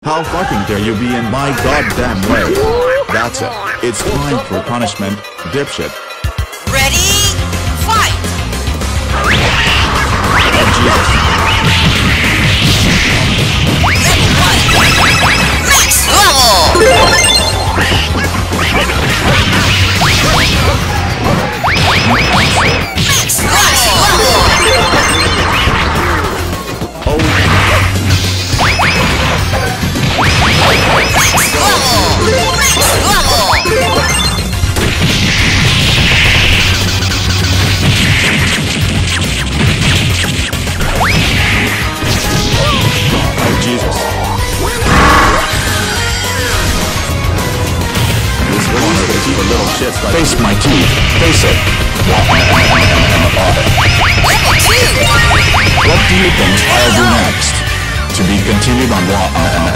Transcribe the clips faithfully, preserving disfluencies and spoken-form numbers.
How fucking dare you be in my goddamn way? That's it. It's time for punishment, dipshit. Ready? Fight! Oh, Jesus. Next level! Next level! Oh, Next level! Next level! oh Jesus. This one is gonna keep a little shit like face my teeth. Face it. Level two! What do you think I'll do next? To be continued on what?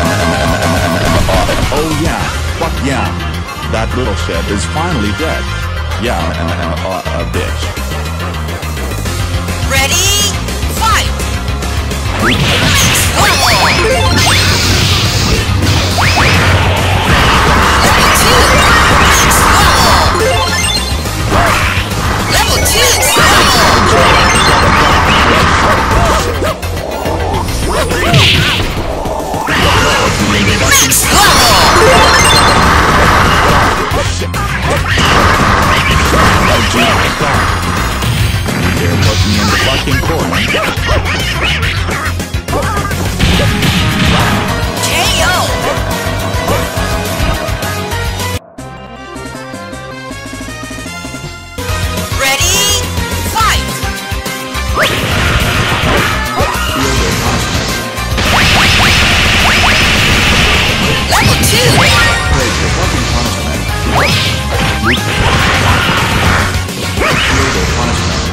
Oh yeah, fuck yeah. That little shit is finally dead. Yeah, uh, uh, bitch. Ready? Fight! Next level! Level two! Next level! Level two! Next level! You dare put me in the fucking corner. K O! Ready? Fight! Level two! Take the fucking punishment. Feel the punishment.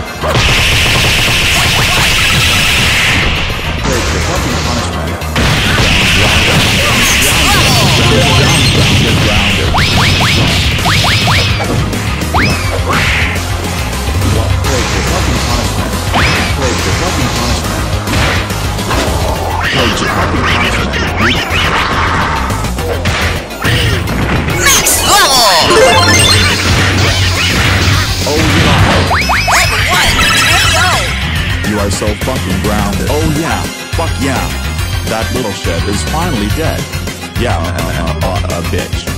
Take the fucking punishment. Next level! Oh yeah. Level one! K O! You are so fucking grounded. Oh yeah. Fuck yeah. That little shit is finally dead. Yeah, uh, uh, uh, uh, bitch.